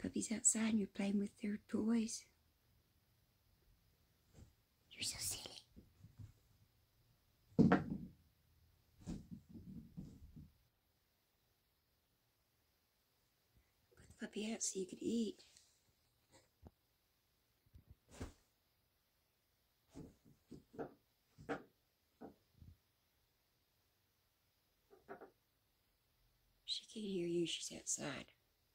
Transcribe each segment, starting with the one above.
puppy's outside and you're playing with their toys. You're so silly. Put the puppy out so you could eat. She can't hear you, she's outside.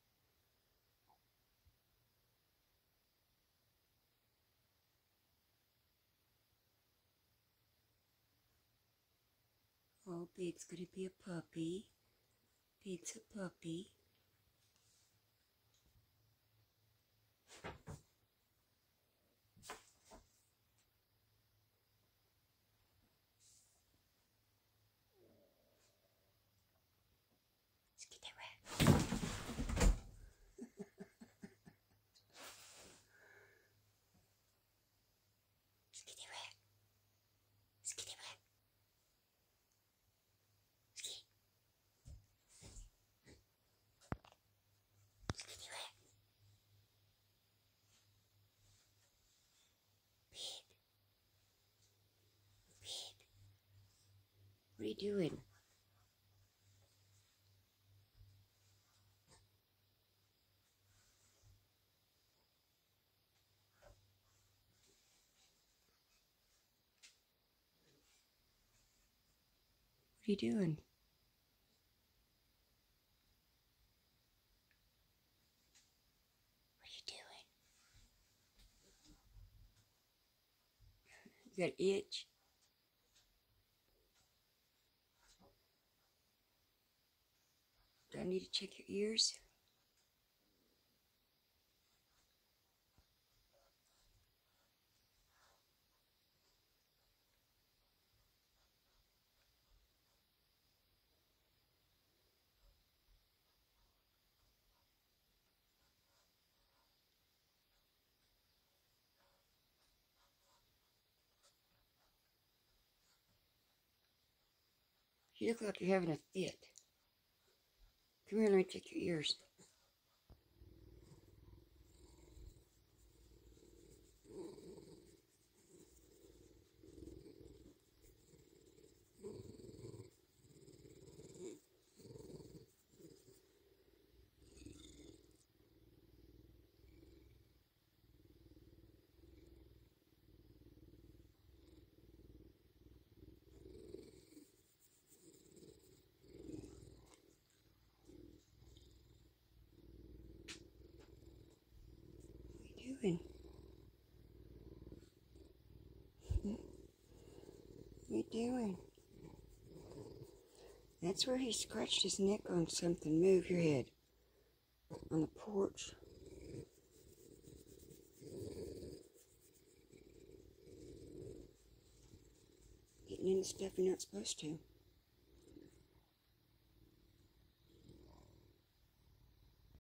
Oh, Big's gonna be a puppy. Big's a puppy. Let's get that rat. Let's get that rat. Let's get that rat. Let's get it. Let's get that rat. Big. Big. What are you doing? What are you doing? What are you doing? You got an itch? Do I need to check your ears? You look like you're having a fit. Come here, let me check your ears. What are you doing? What are you doing? That's where he scratched his neck on something. Move your head. On the porch. Getting into stuff you're not supposed to.